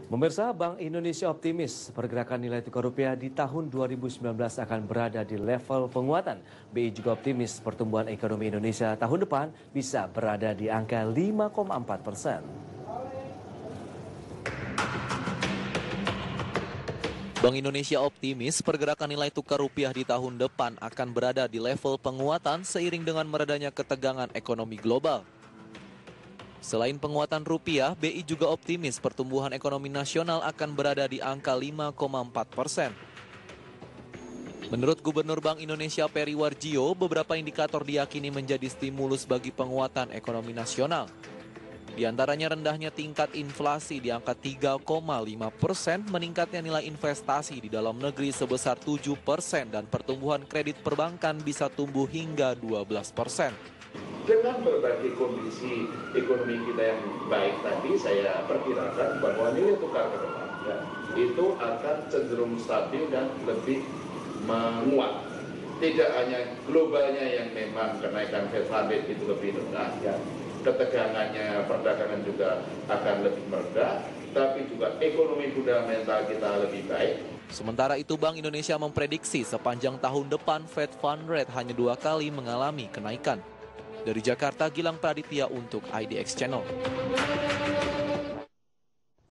Pemirsa, Bank Indonesia optimis pergerakan nilai tukar rupiah di tahun 2019 akan berada di level penguatan. BI juga optimis pertumbuhan ekonomi Indonesia tahun depan bisa berada di angka 5,4%. Bank Indonesia optimis pergerakan nilai tukar rupiah di tahun depan akan berada di level penguatan seiring dengan meredanya ketegangan ekonomi global. Selain penguatan rupiah, BI juga optimis pertumbuhan ekonomi nasional akan berada di angka 5,4%. Menurut Gubernur Bank Indonesia Peri Warjio, beberapa indikator diyakini menjadi stimulus bagi penguatan ekonomi nasional. Di antaranya rendahnya tingkat inflasi di angka 3,5%, meningkatnya nilai investasi di dalam negeri sebesar 7% dan pertumbuhan kredit perbankan bisa tumbuh hingga 12%. Dengan berbagai kondisi ekonomi kita yang baik tadi, saya perkirakan bahwa nilai tukar ke depannya itu akan cenderung stabil dan lebih menguat. Tidak hanya globalnya yang memang kenaikan Fed Fund Rate itu lebih rendah, ya, ketegangannya perdagangan juga akan lebih meredah, tapi juga ekonomi fundamental kita lebih baik. Sementara itu, Bank Indonesia memprediksi sepanjang tahun depan Fed Fund Rate hanya 2 kali mengalami kenaikan. Dari Jakarta, Gilang Praditya untuk IDX Channel.